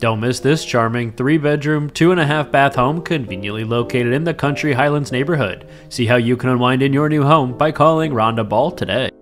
Don't miss this charming 3-bedroom, 2.5-bath home conveniently located in the Country Highlands neighborhood. See how you can unwind in your new home by calling Rhonda Ball today.